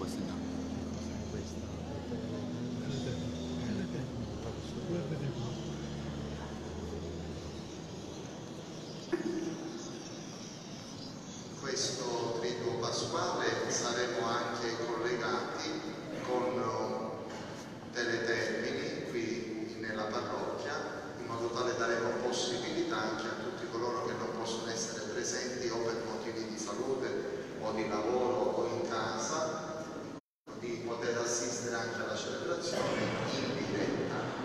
Questo triduo pasquale saremo anche collegati con Teletermini qui nella parrocchia, in modo tale daremo possibilità anche a tutti coloro che non possono essere presenti o per motivi di salute o di lavoro o in casa di poter assistere anche alla celebrazione in diretta.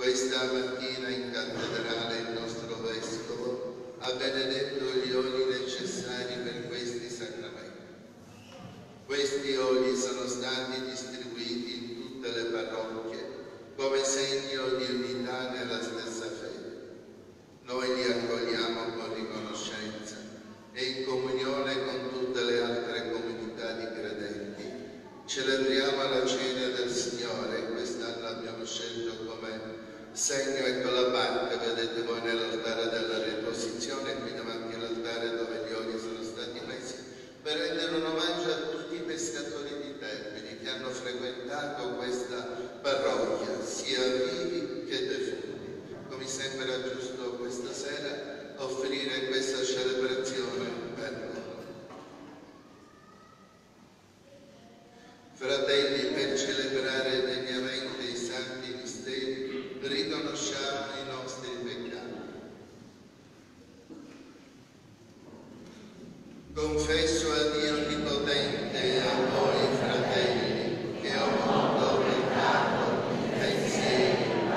questa mattina in cattedrale il nostro Vescovo ha benedetto gli oli necessari per questi sacramenti. Questi oli sono stati distribuiti in tutte le parrocchie come segno di unità nella stessa fede. Noi li accogliamo con riconoscenza e in comunione con tutte le altre comunità di credenti celebriamo la cena del Signore. Quest'anno abbiamo scelto come segno, ecco la barca, vedete voi nell'altare della riposizione, qui davanti all'altare dove gli oli sono stati messi, per rendere un omaggio a tutti i pescatori di Termini che hanno frequentato questa parrocchia, sia vivi che defunti. Come sembra giusto questa sera offrire questa celebrazione per loro. Fratelli, per celebrare degnamente i santi misteri, riconosciamo i nostri peccati. Confesso a Dio Onnipotente e a voi, fratelli, che ho molto peccato in pensieri,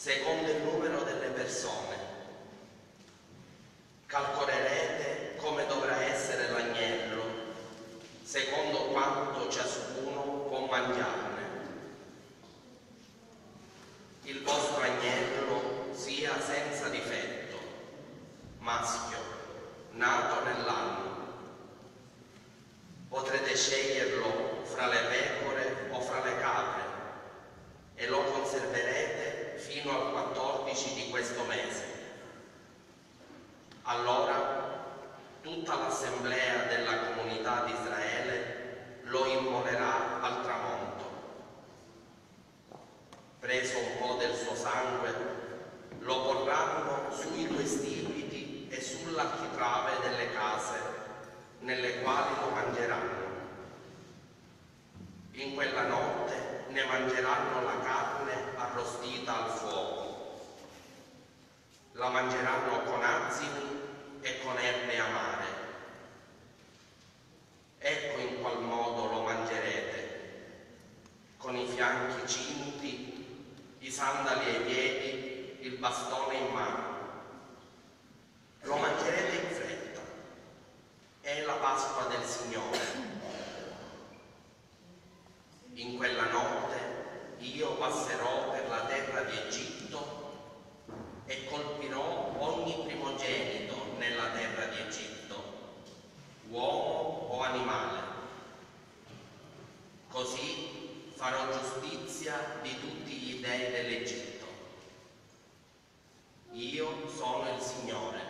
secondo il numero delle persone. Calcolerete come dovrà essere l'agnello, secondo quanto ciascuno può mangiarne. Il vostro agnello sia senza difetto, maschio, nato nell'anno. Potrete sceglierlo fra le pecore o fra le capre e lo conserverete fino al 14 di questo mese. Allora tutta l'assemblea della comunità di Israele lo immolerà al tramonto. Preso un po' del suo sangue, lo porranno sui due stipiti e sull'architrave delle case nelle quali lo mangeranno. In quella notte ne mangeranno la carne arrostita al fuoco. La mangeranno con azimi e con erbe amare. Ecco in qual modo lo mangerete: con i fianchi cinti, i sandali ai piedi, il bastone in mano. Lo mangerete in fretta. È la Pasqua del Signore. In quella notte io passerò per la terra di Egitto e colpirò ogni primogenito nella terra di Egitto, uomo o animale. Così farò giustizia di tutti gli dei dell'Egitto. Io sono il Signore.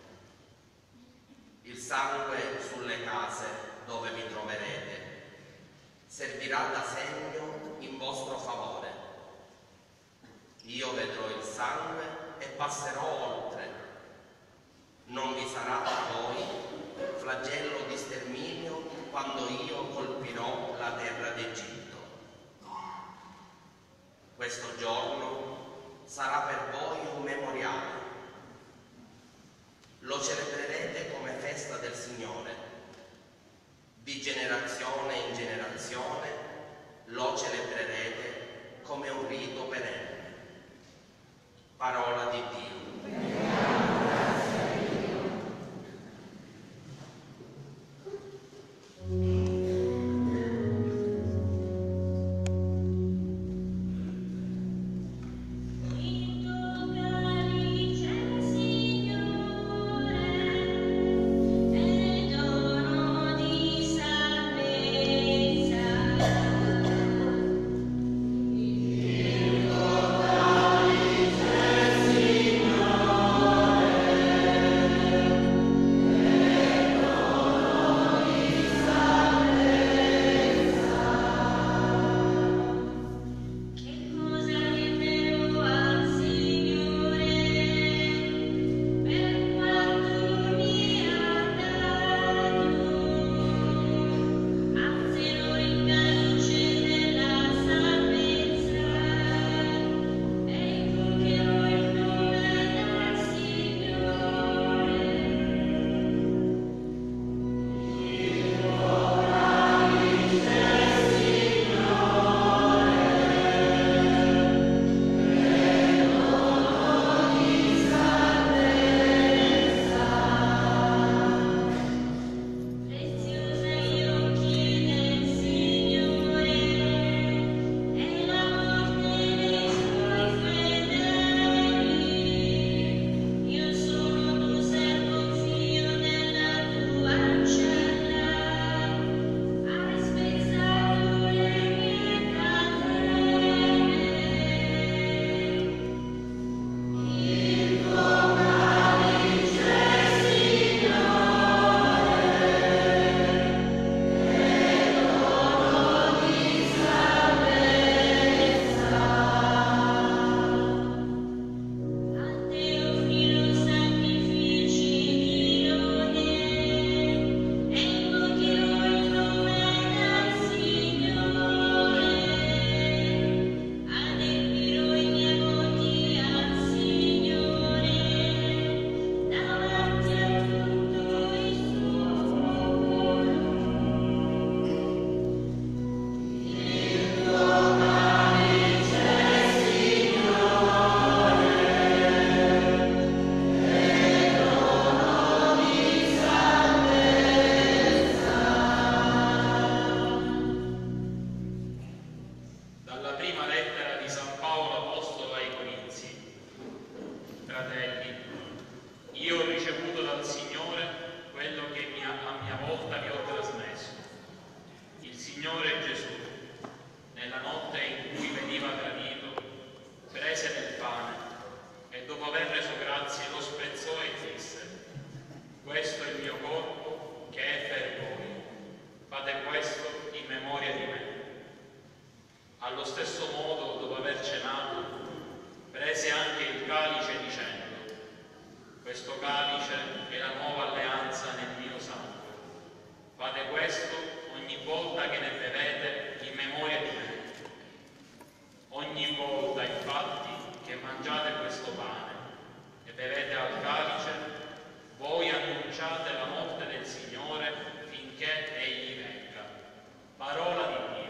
Il sangue sulle case dove vi troverete servirà da segno in vostro favore. Io vedrò il sangue e passerò oltre. Non vi sarà da voi flagello di sterminio quando io colpirò la terra d'Egitto. Questo giorno sarà per voi un memoriale. Lo celebrerete come festa del Signore. Di generazione in generazione lo celebrerete come un rito perenne. Parola di Dio. Oh fratelli, io ho ricevuto dal Signore quello che a mia volta vi ho trasmesso. Il Signore Gesù, nella notte in cui veniva tradito, prese del pane e dopo aver reso grazie lo spezzò e disse: questo è il mio corpo che è per voi, fate questo in memoria di me. Allo stesso modo, dopo aver cenato, prese anche il calice dicendo: questo calice è la nuova alleanza nel mio sangue. Fate questo ogni volta che ne bevete in memoria di me. Ogni volta, infatti, che mangiate questo pane e bevete al calice, voi annunciate la morte del Signore finché Egli venga. Parola di Dio.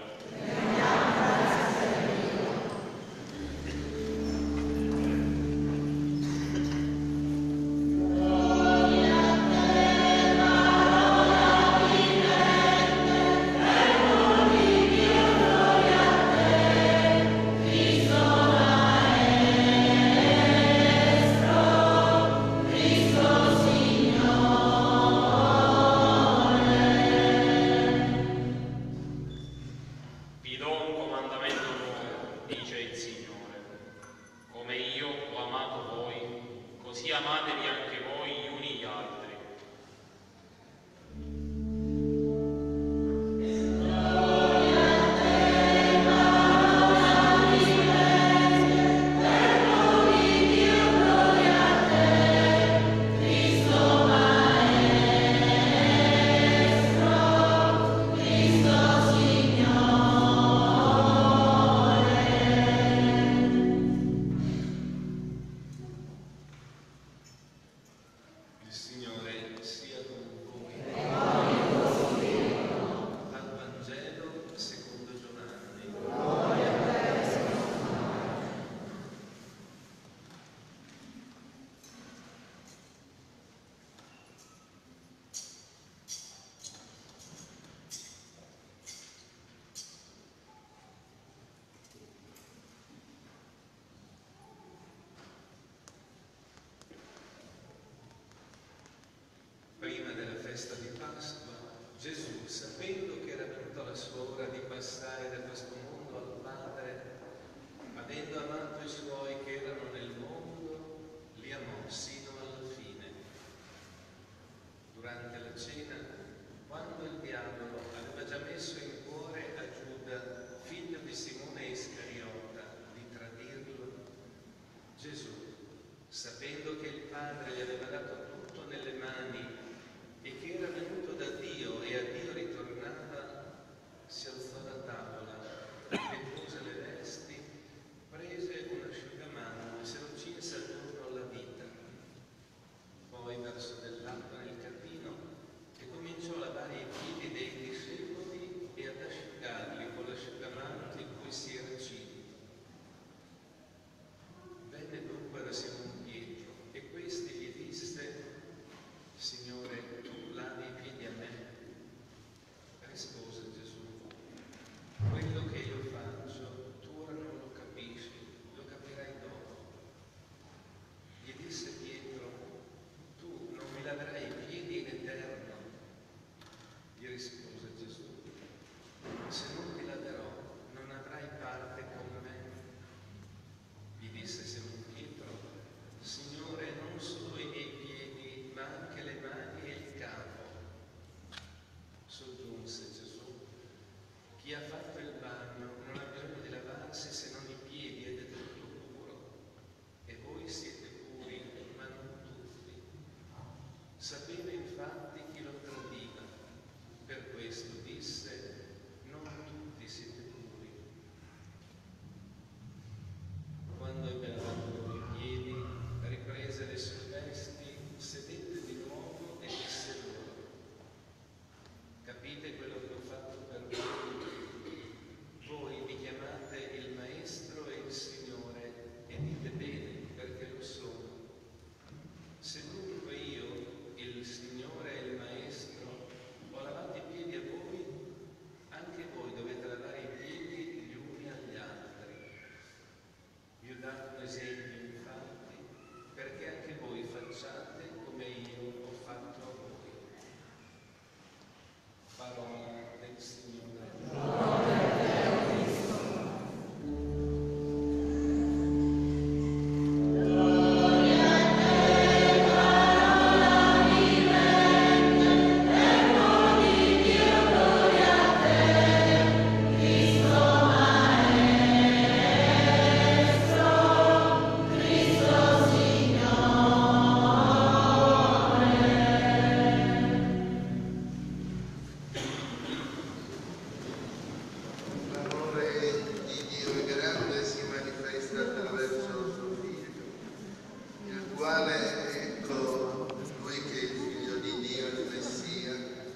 Prima della festa di Pasqua, Gesù, sapendo che era venuta la sua ora di passare da questo mondo al Padre, avendo amato i suoi che erano nel mondo, li amò sino alla fine. Durante la cena, quando il diavolo aveva già messo in cuore a Giuda, figlio di Simone Iscariota, di tradirlo, Gesù, sapendo che il Padre gli aveva dato tutto nelle mani e che era venuto da Dio e a Dio ritornava, si alzò da tavola, depose le vesti, prese un asciugamano e se lo cinse attorno alla vita. Poi versò dell'acqua nel catino e cominciò a lavare i piedi dei discepoli e ad asciugarli con l'asciugamano di cui si era cinto. Venne dunque da Simon Pietro e questi gli disse: Signore, tu lavi i piedi a me? Rispose Gesù: quale, ecco, lui che è il Figlio di Dio, il Messia,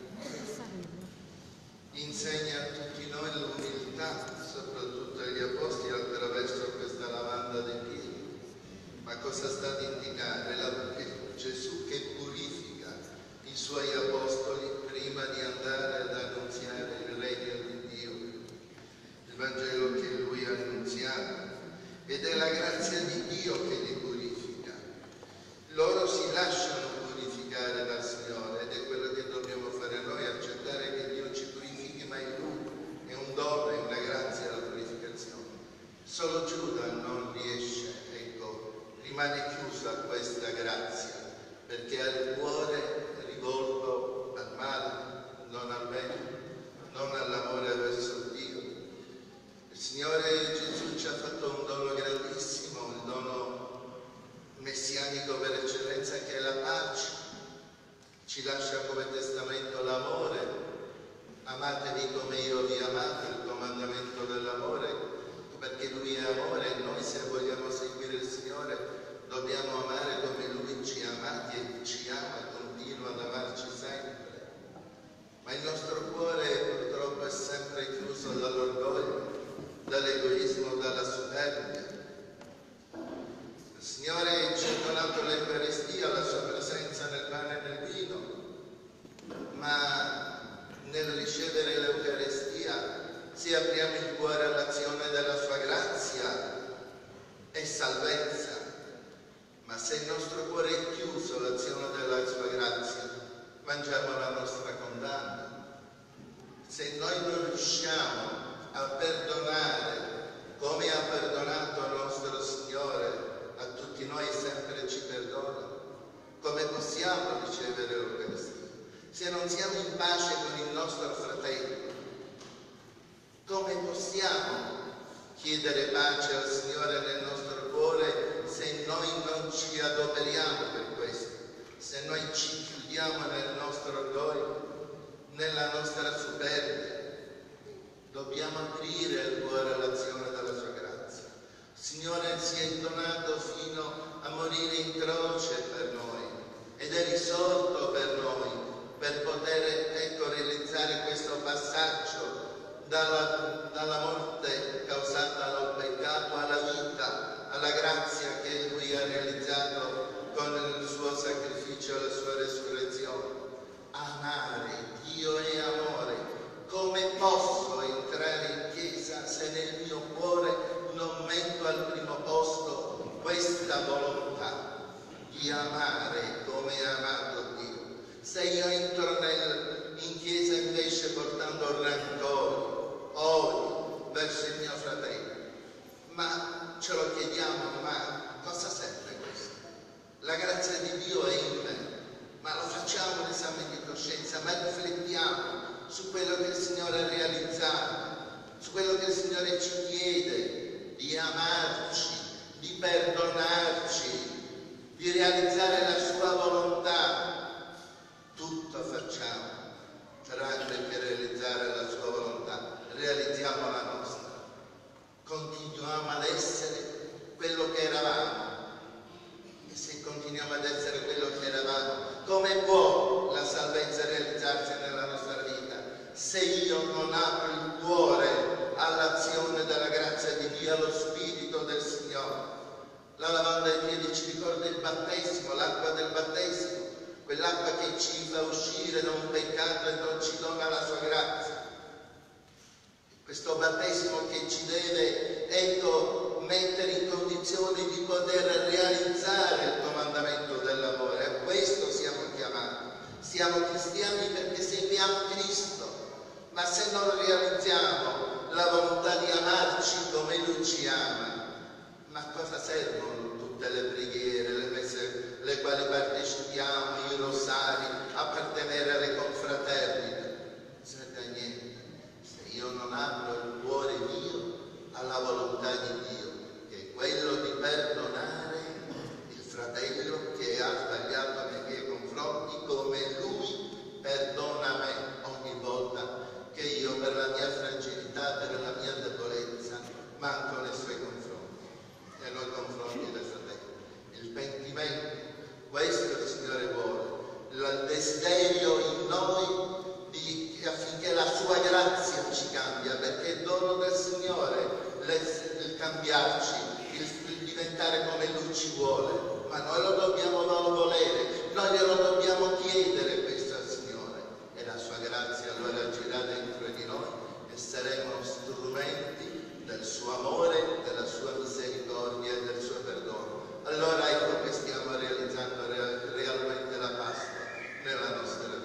insegna a tutti noi l'umiltà, soprattutto agli Apostoli, attraverso questa lavanda dei piedi. Ma cosa sta ad indicare? Gesù che purifica i suoi Apostoli prima di andare ad annunziare il regno di Dio, il Vangelo che lui ha annunziato. Ed è la grazia di Dio che li purifica. Loro si lasciano purificare dal Signore ed è quello che dobbiamo fare noi, accettare che Dio ci purifichi, ma in Lui è un dono, è una grazia la purificazione. Solo Giuda non riesce, ecco, rimane chiuso a questa grazia, perché ha il cuore rivolto al male, non al bene, non all'amore verso Dio. Il Signore Gesù ci ha fatto un dono grandissimo, il dono messianico per eccellenza, che è la pace. Ci lascia come testamento l'amore. Amatevi come io vi ho amato, il comandamento dell'amore, perché Lui è amore e noi, se vogliamo seguire il Signore, dobbiamo amare come Lui ci ha amati e ci ama e continua ad amarci sempre. Ma il nostro cuore purtroppo è sempre chiuso dall'orgoglio, dall'egoismo, dalla superbia. Il Signore ci ha donato l'Eucaristia, la sua presenza nel pane e nel vino, ma nel ricevere l'Eucaristia, se apriamo il cuore all'azione della sua grazia, è salvezza. Ma se il nostro cuore è chiuso all'azione della sua grazia, mangiamo la nostra condanna. Se noi non riusciamo a perdonare come ha perdonato il nostro Signore, a tutti noi sempre ci perdona, come possiamo ricevere l'Eucaristia? Se non siamo in pace con il nostro fratello, come possiamo chiedere pace al Signore nel nostro cuore se noi non ci adoperiamo per questo, se noi ci chiudiamo nel nostro orgoglio, nella nostra superbia? Dobbiamo aprire il cuore all'azione della sua grazia. Il Signore si è donato fino a morire in croce per noi ed è risorto per noi, per poter, ecco, realizzare questo passaggio dalla morte causata dal peccato alla vita, alla grazia che Lui ha realizzato con il suo sacrificio e la sua resurrezione. Amare, Dio è amore. Come posso entrare in chiesa se nel mio cuore non metto al primo posto questa volontà di amare come ha amato Dio? Se io entro in chiesa invece portando rancore, odio verso il mio fratello, ma ce lo chiediamo, ma cosa serve questo? La grazia di Dio è in me, ma lo facciamo l'esame di coscienza, ma riflettiamo su quello che il Signore ha realizzato, su quello che il Signore ci chiede, di amarci, di perdonarci, di realizzare la sua volontà. Tutto facciamo tranne che realizzare la sua volontà. Realizziamo la nostra. Continuiamo ad essere quello che eravamo. E se continuiamo ad essere quello che eravamo, come può la salvezza realizzarsi nella nostra vita se io non apro il cuore all'azione della grazia di Dio, allo Spirito del Signore? La lavanda dei piedi ci ricorda il battesimo, l'acqua del battesimo, quell'acqua che ci fa uscire da un peccato e non ci dona la sua grazia. Questo battesimo che ci deve, ecco, mettere in condizione di poter realizzare il comandamento dell'amore. A questo siamo chiamati. Siamo cristiani perché seguiamo Cristo, ma se non realizziamo la volontà di amarci come Lui ci ama, ma cosa servono tutte le preghiere, le messe alle quali partecipiamo, i rosari, appartenere alle confraternite? Non serve a niente se io non apro il cuore mio alla volontà di Dio, che è quello di perdonare il fratello che ha sbagliato nei miei confronti come Lui perdona me ogni volta che io, per la mia fragilità, per la mia debolezza, manco nei suoi confronti e nei confronti cambiarci, il diventare come Lui ci vuole, ma noi lo dobbiamo volere, noi glielo dobbiamo chiedere questo al Signore e la sua grazia allora agirà dentro di noi e saremo strumenti del suo amore, della sua misericordia e del suo perdono. Allora ecco che stiamo realizzando realmente la Pasqua nella nostra vita.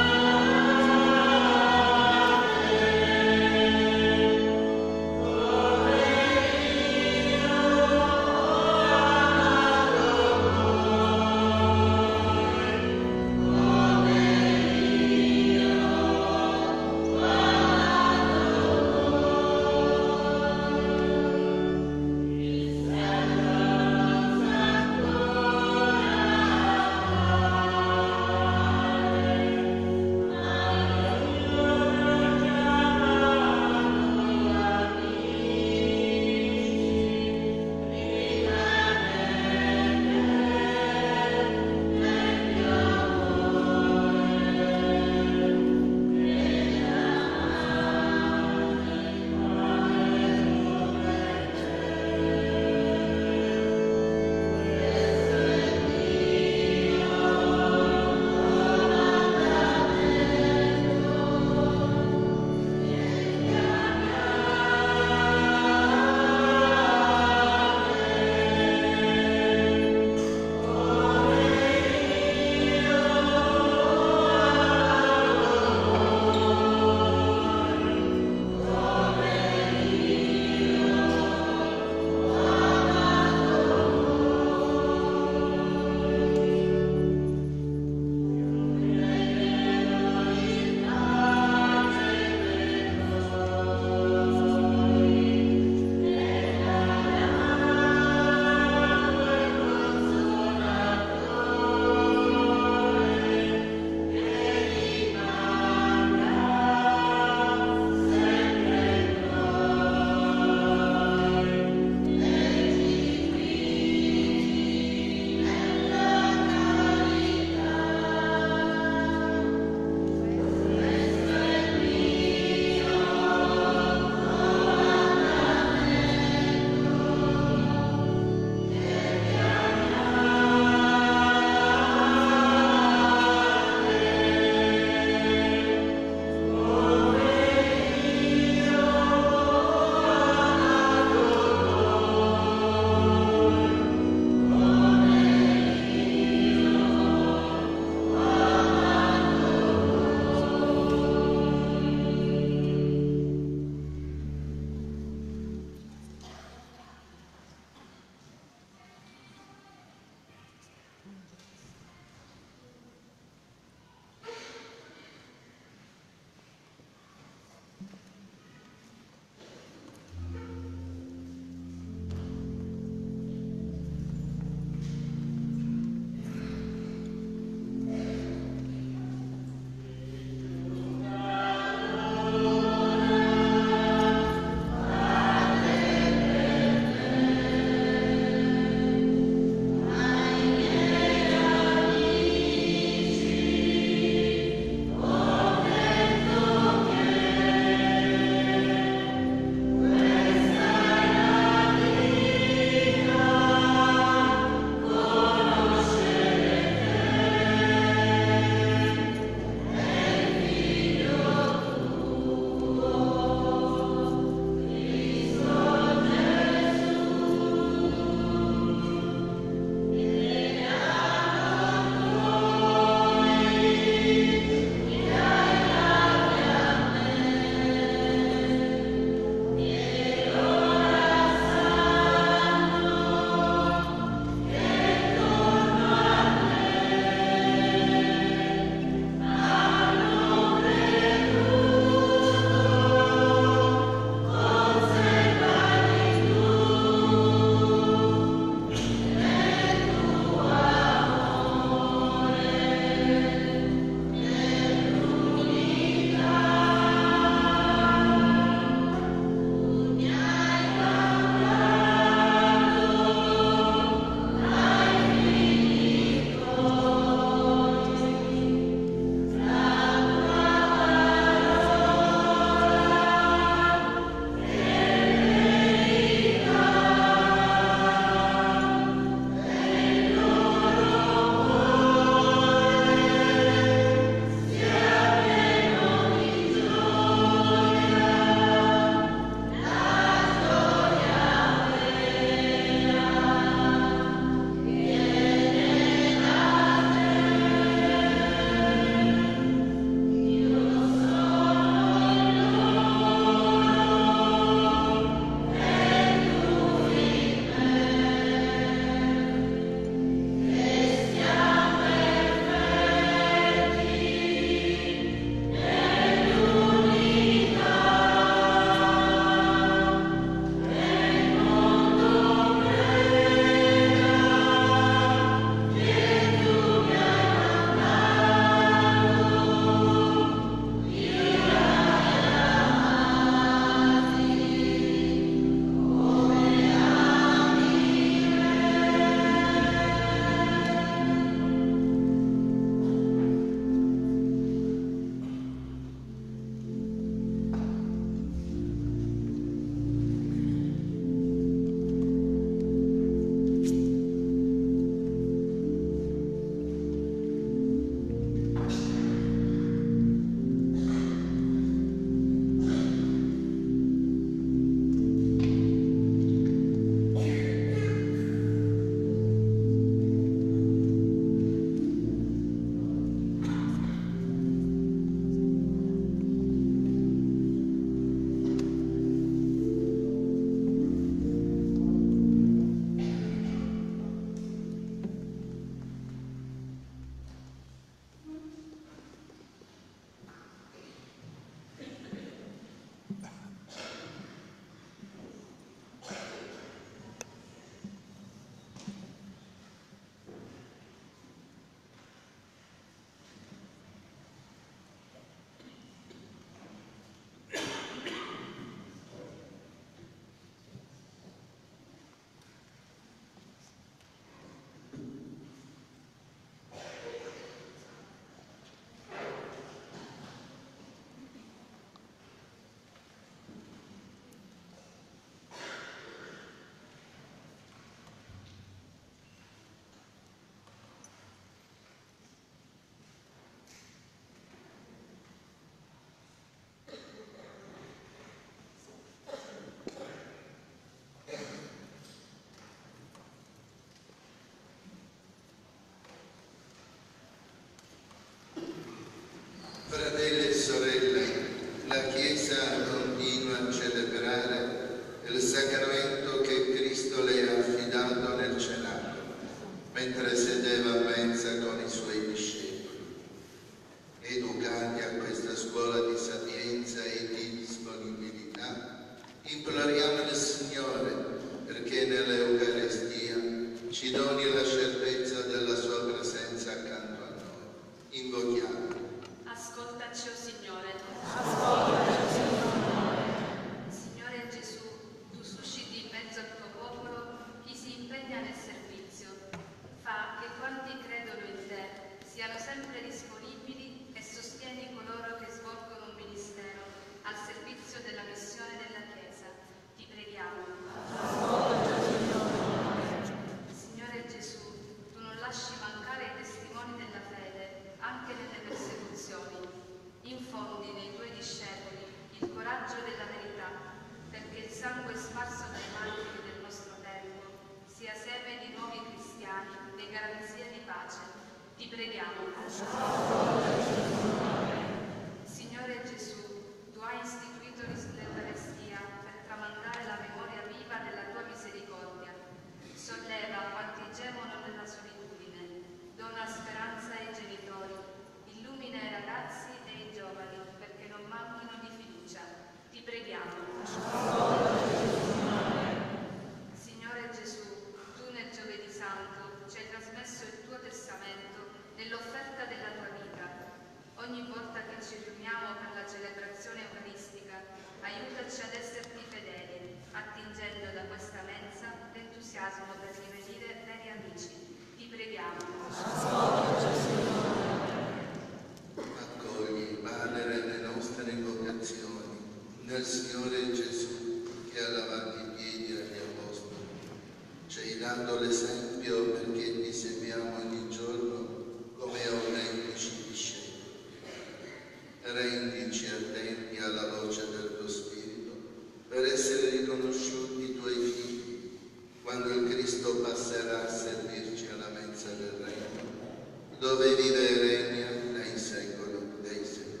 dando l'esempio perché ti seguiamo ogni giorno come autentici discepoli. Rendici attenti alla voce del tuo Spirito per essere riconosciuti tuoi figli quando il Cristo passerà a servirci alla mensa del Regno, dove vive e regna nei secoli dei secoli.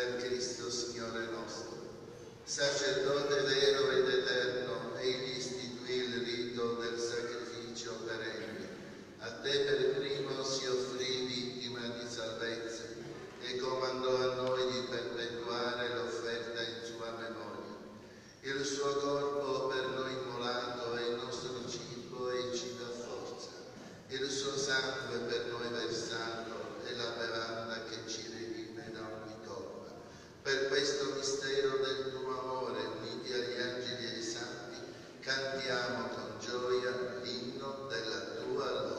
per Cristo Signore nostro. Sacerdote vero ed eterno, egli istituì il rito del sacrificio perenne. A te per primo si offrì vittima di salvezza e comandò a noi di perpetuare l'offerta in sua memoria. Il suo corpo per noi immolato è il nostro cibo e ci dà forza. Il suo sangue per noi versato è la bevanda che ci redime da ogni colpa. Per questo mistero del tuo amore, uniti agli angeli e ai santi, cantiamo con gioia l'inno della tua lode.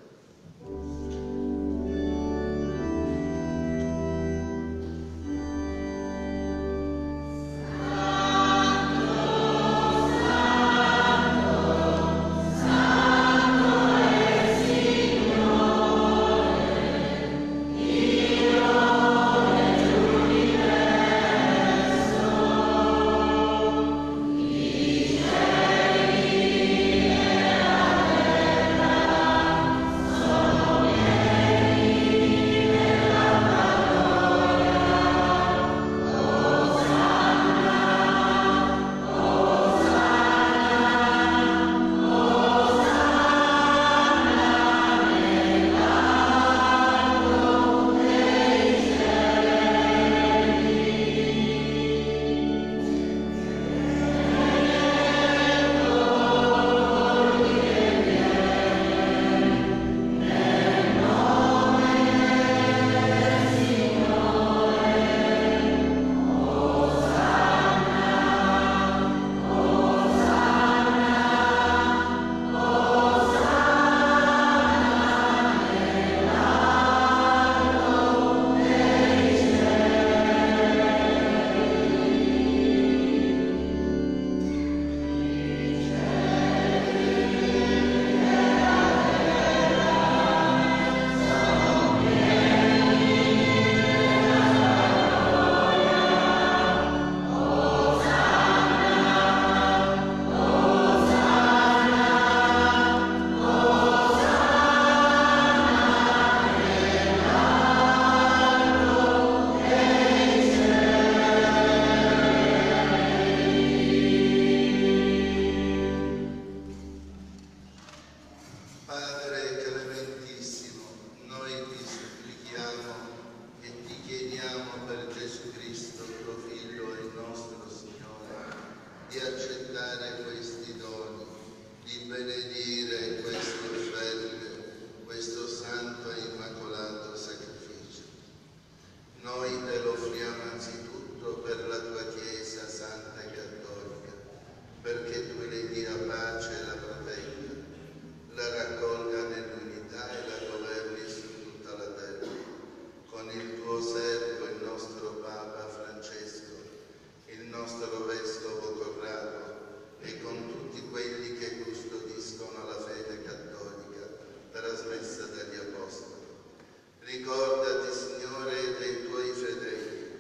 Ricordati, Signore, dei tuoi fedeli.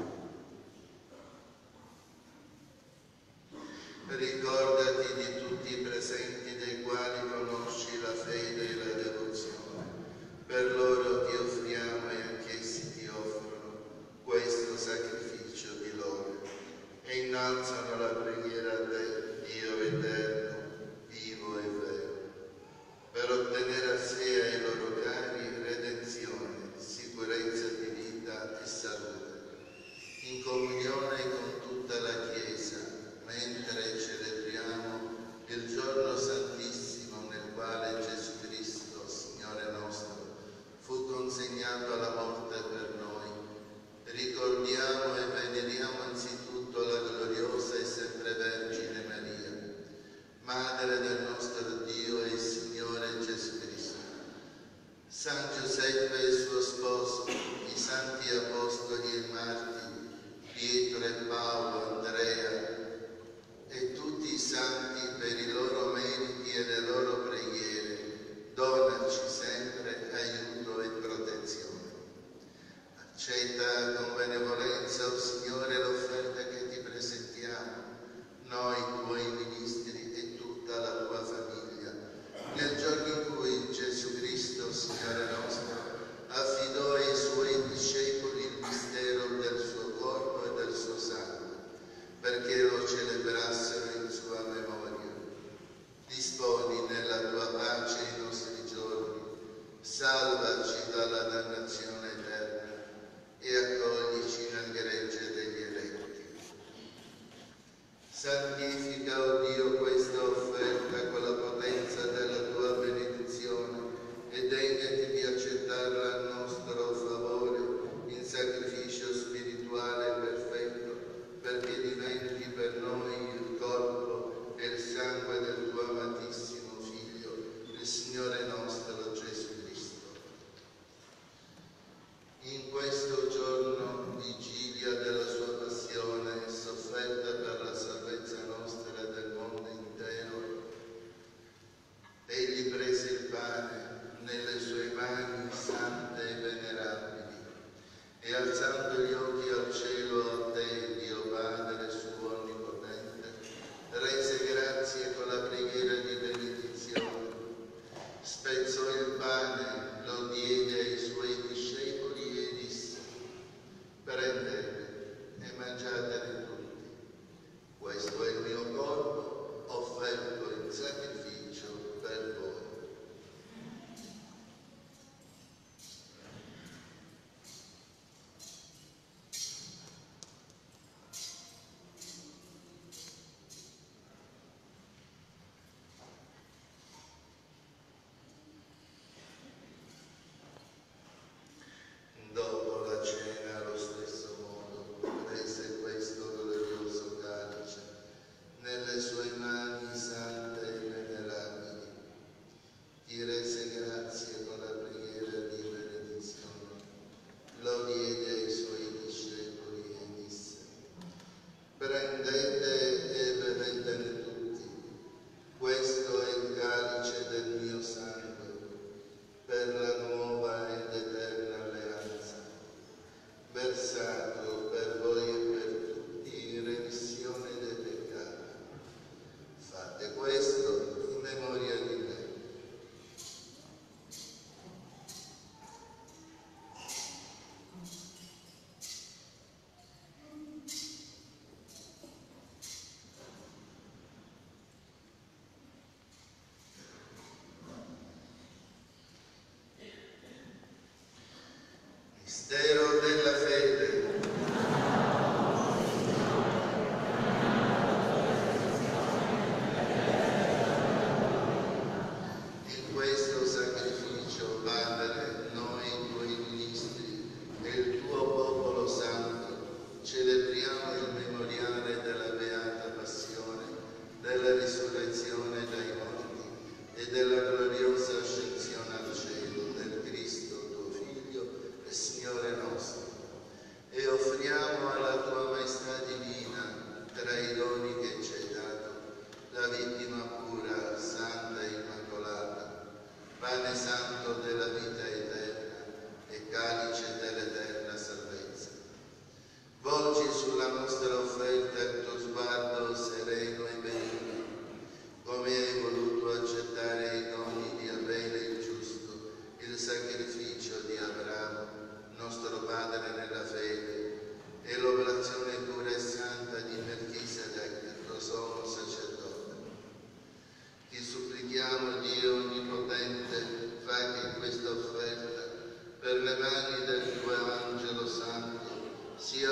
Ricordati di tutti i presenti dei quali conosci la fede e la devozione. Per loro ti offriamo e anch'essi ti offrono questo sacrificio di lode e innalzano la preghiera a te, Dio eterno, vivo e vero, per ottenere a sé e ai loro cari redenzione, sicurezza di vita e salute, in comunione con tutta la Chiesa, mentre celebriamo il giorno santissimo nel quale Gesù Cristo, Signore nostro, fu consegnato alla morte per noi. Ricordiamo e veneriamo anzitutto la gloriosa e sempre Vergine Maria, Madre del nostro Dio e Signore Gesù Cristo, San Giuseppe e il suo sposo, i santi apostoli e martiri, Pietro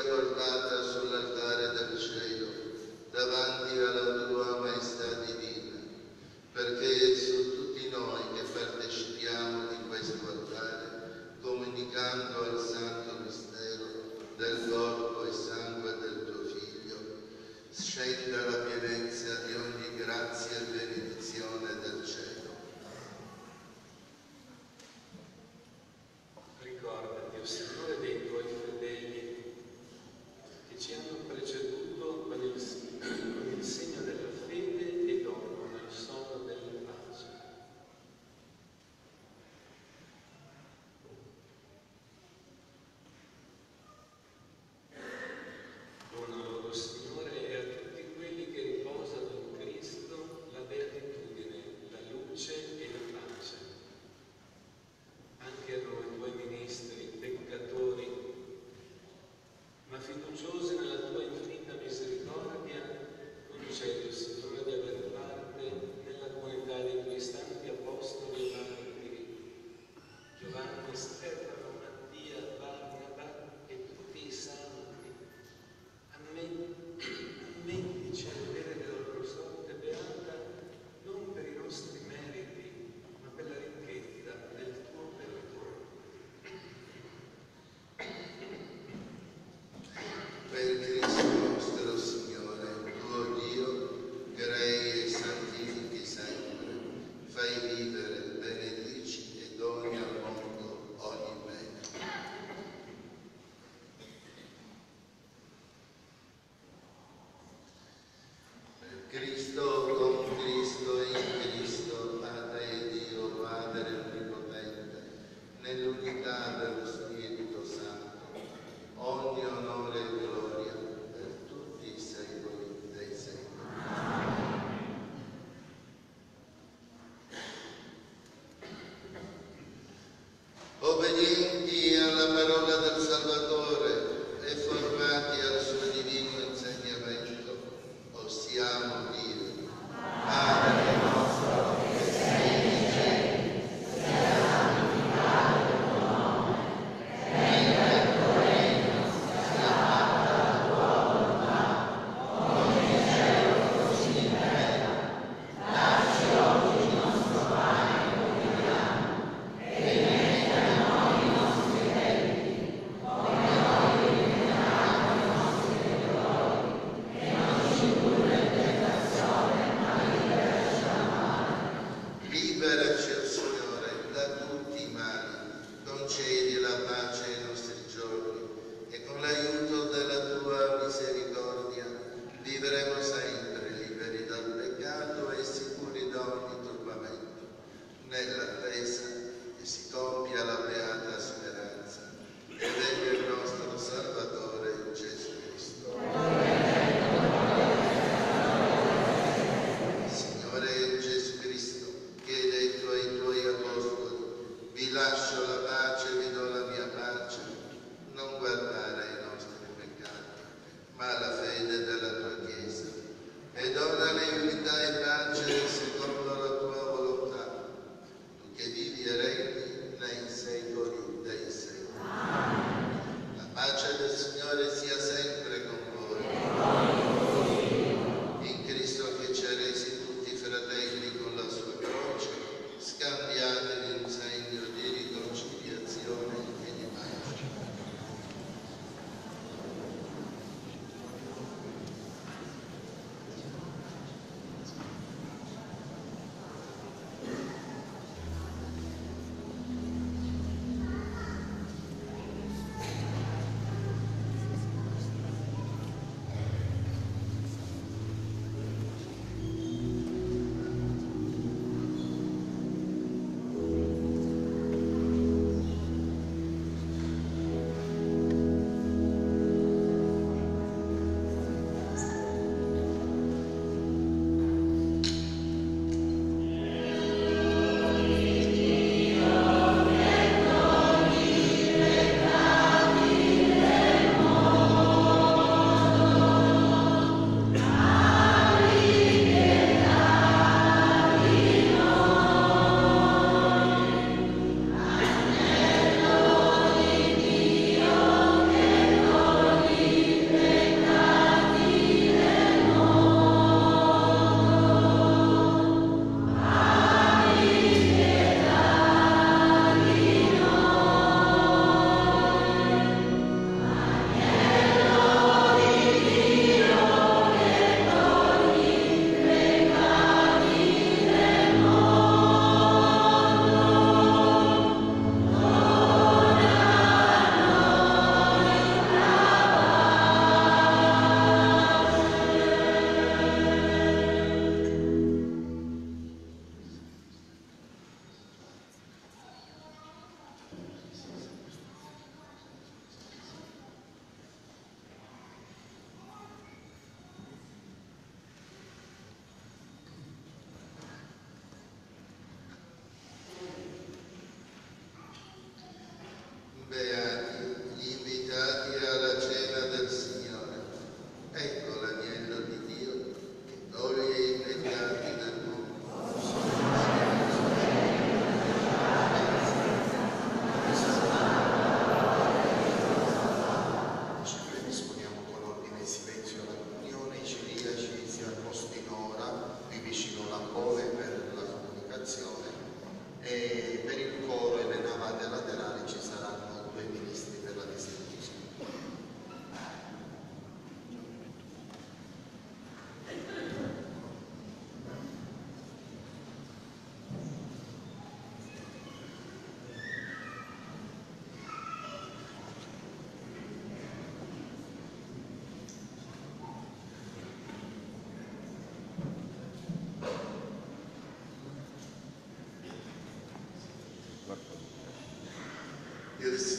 portata sull'altare del cielo, davanti alla tua maestà divina, perché su tutti noi che partecipiamo di questo altare, comunicando al santo mistero del corpo e sangue del tuo Figlio, scenda la pienezza di ogni grazia e benedizione del cielo. Ricordati, o Signore, dei tuoi fedeli che ci hanno preceduto con il segno della fede e dormono nel sonno della pace. Dona loro, Signore, e a tutti quelli che riposano in Cristo la beatitudine, la luce e la pace. Anche a noi, tuoi ministri, peccatori, ma fiduciosi nella tua infinita misericordia, concedi, Signore, di aver parte nella comunità dei tuoi santi apostoli e martiri, Giovanni, Stefano, Mattia, Barnaba e tutti i santi. Ammettici a vedere della loro sorte beata non per i nostri meriti, ma per la ricchezza del tuo perdono.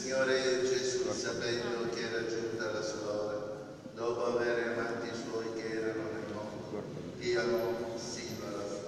Signore Gesù, sapendo che era giunta la sua ora, dopo aver amato i suoi che erano nel mondo, li amò sino alla fine.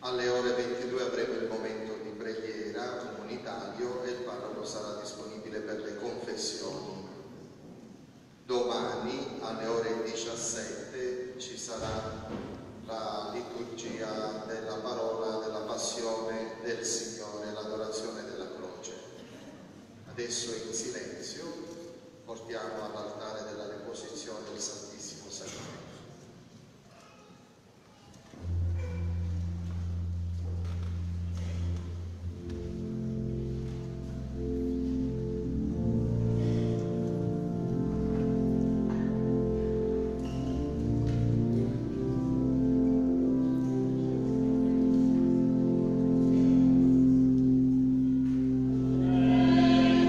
Alle ore 22 avremo il momento di preghiera comunitario e il parroco sarà disponibile per le confessioni. Domani alle ore 17 ci sarà la liturgia della parola della passione del Signore, l'adorazione della croce. Adesso in silenzio portiamo all'altare della deposizione il Santissimo Sacramento.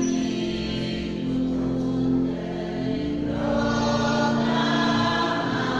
Amen.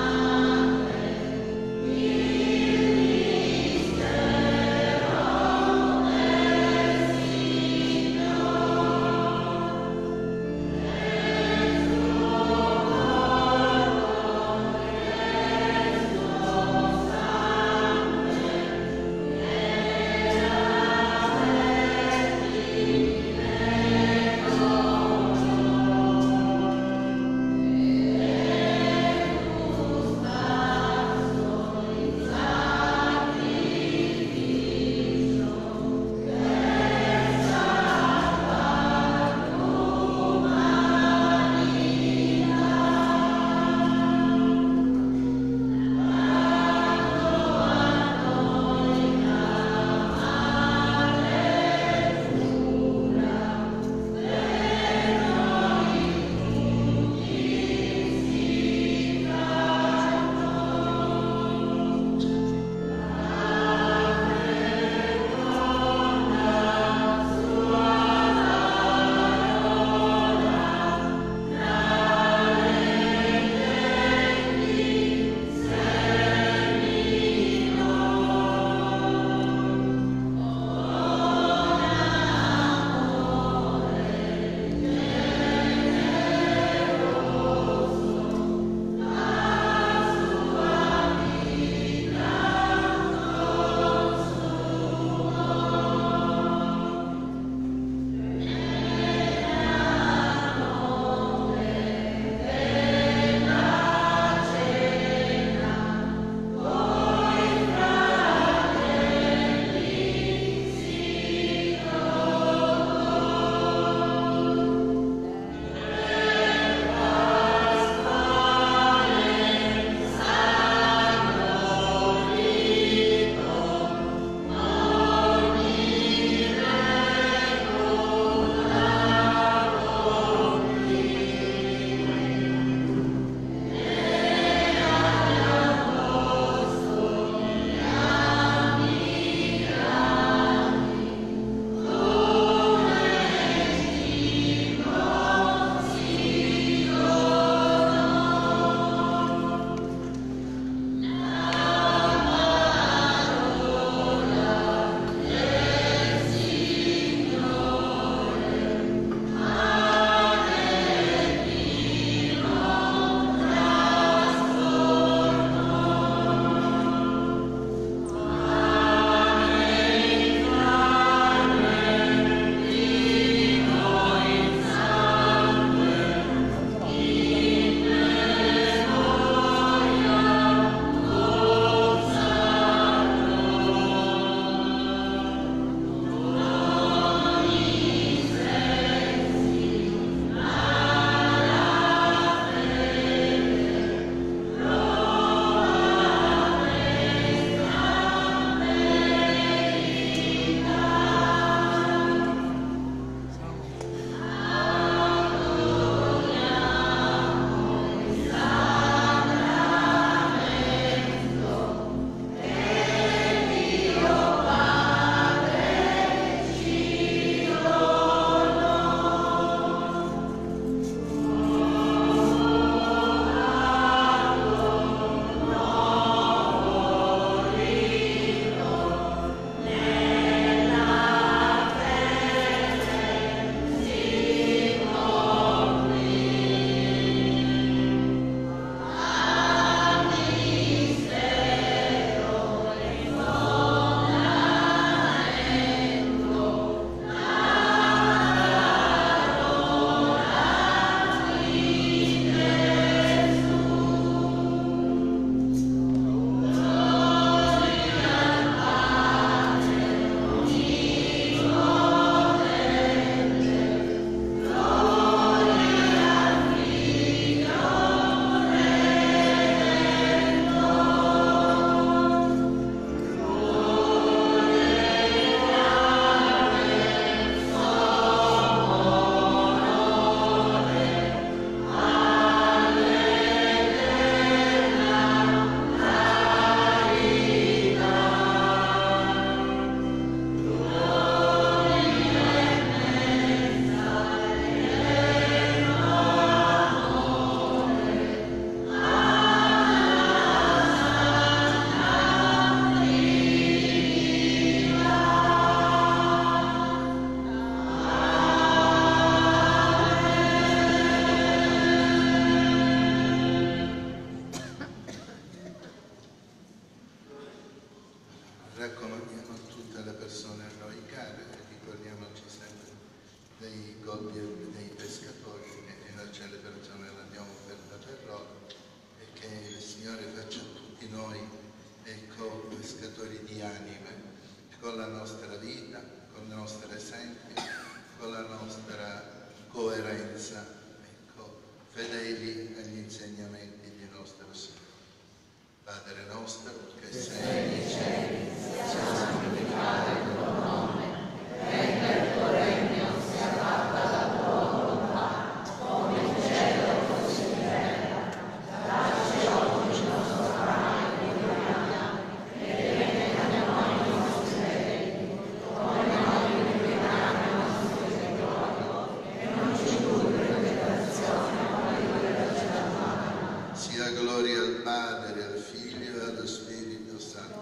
comunione con tutte le persone a noi care e ricordiamoci sempre dei gobbi e dei pescatori che nella celebrazione l'abbiamo offerta per loro, e che il Signore faccia a tutti noi, ecco, pescatori di anime, con la nostra vita, con il nostro esempio, con la nostra coerenza, ecco, fedeli agli insegnamenti di nostro Signore. Padre nostro, che sei nei cieli, sia santificato il tuo nome, venga il tuo regno, sia fatta la tua volontà, come in cielo così in terra. Dacci oggi il nostro pane quotidiano, e rimetti a noi i nostri debiti, come noi rimettiamo i nostri debitori, e non ci indurre in tentazione, ma liberaci dal male. Sia gloria al Padre, al Figlio e allo Spirito Santo.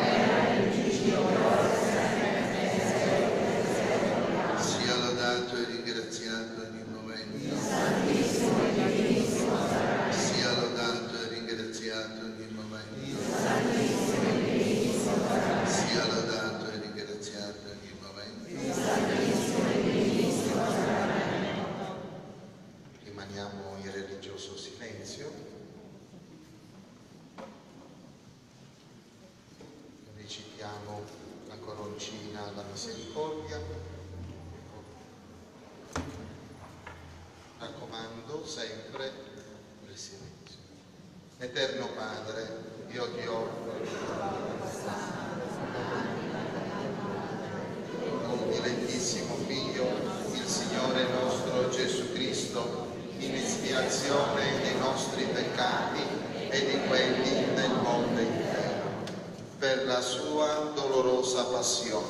Sia lodato e ringraziato ogni momento. Sia lodato e ringraziato ogni momento. Sia lodato e ringraziato ogni momento. Rimaniamo in religioso silenzio. Recitiamo la coroncina alla misericordia. Raccomando sempre il silenzio. Eterno Padre, io ti offro il dilettissimo Figlio, il Signore nostro Gesù Cristo, in espiazione dei nostri peccati e di quelli del mondo intero, per la sua dolorosa passione,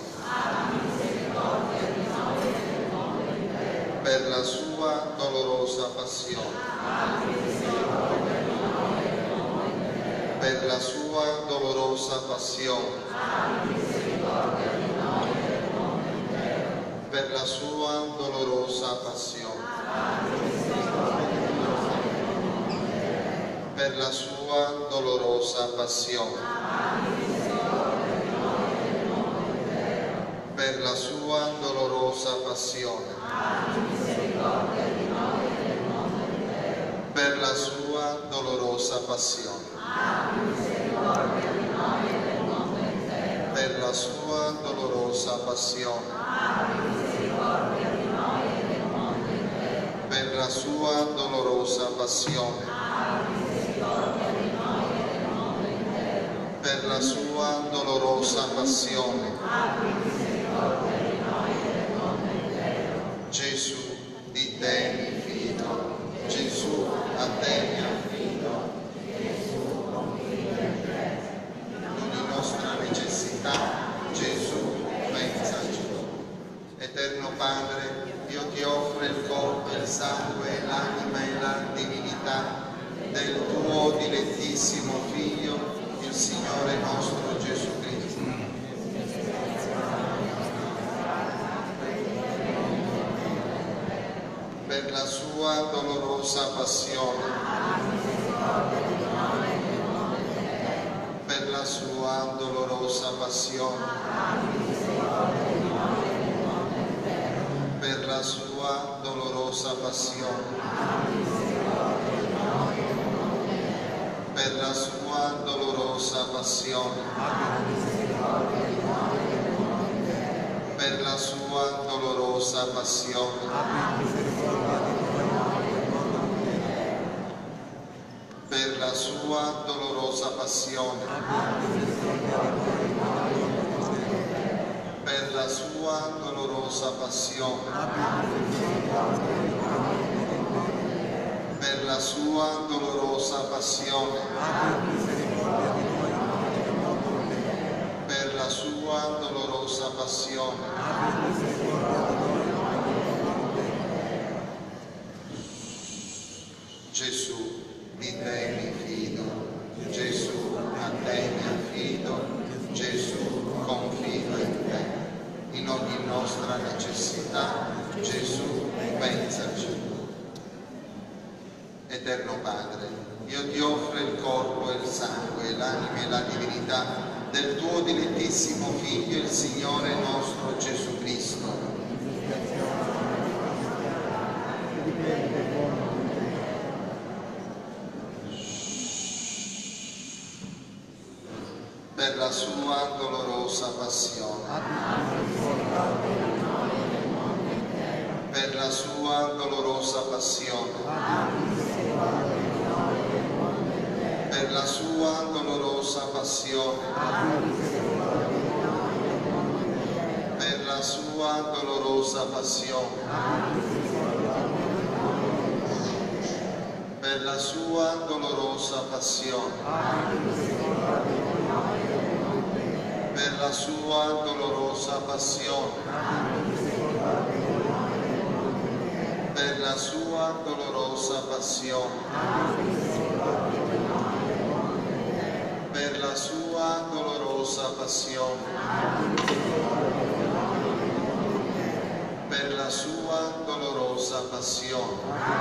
per la sua dolorosa passione, per la sua dolorosa passione, per la sua dolorosa passione, per la sua dolorosa passione, per la sua dolorosa passione, per la sua dolorosa passione, per la sua dolorosa passione, per la sua dolorosa passione, per la sua dolorosa passione. Gesù, di te mi fido, Gesù, a te mi affido, in ogni nostra necessità, Gesù, pensaci. Eterno Padre, io ti offro il corpo, il sangue, l'anima e la divinità del tuo dilettissimo Figlio, il Signore nostro Gesù Cristo. Per la sua dolorosa passione, per la sua dolorosa passione, per la sua dolorosa passione, per la sua dolorosa passione, per la sua dolorosa passione, per la sua dolorosa passione, per la sua dolorosa passione, per la sua dolorosa passione, per la sua dolorosa passione, Gesù, di te mi fido, Gesù, a te mi affido, Gesù, confido in te, in ogni nostra necessità, Gesù, pensaci. Eterno Padre, io ti offro il corpo e il sangue, l'anima e la divinità del tuo dilettissimo Figlio, il Signore nostro Gesù Cristo. Per la sua dolorosa passione. Per la sua dolorosa passione. Per la sua dolorosa passione. Per la sua dolorosa passione. Per la sua dolorosa passione. Per la sua dolorosa passione. Per la sua dolorosa passione. Per la sua dolorosa passione. Per la sua dolorosa passione.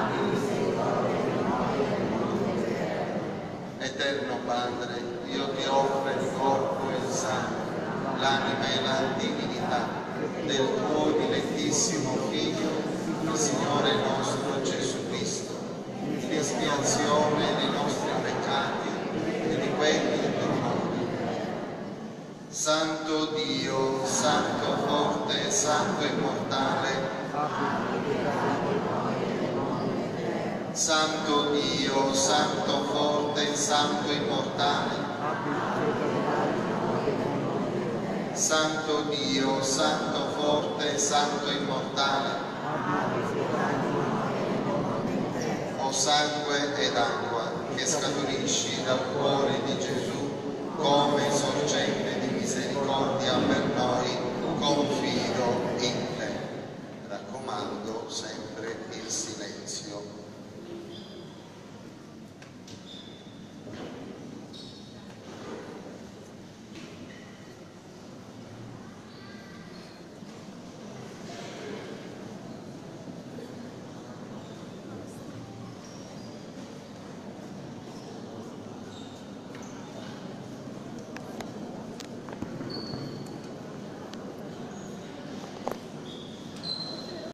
Eterno Padre, io ti offro il corpo e il sangue, l'anima e la divinità del tuo dilettissimo Figlio, il Signore nostro Gesù Cristo, in espiazione dei nostri peccati e di quelli del mondo. Santo Dio, Santo forte, Santo immortale, Santo Dio, Santo forte, Santo immortale, Santo Dio, Santo forte, Santo immortale, o sangue ed acqua che scaturisci dal cuore di Gesù come sorgente di misericordia per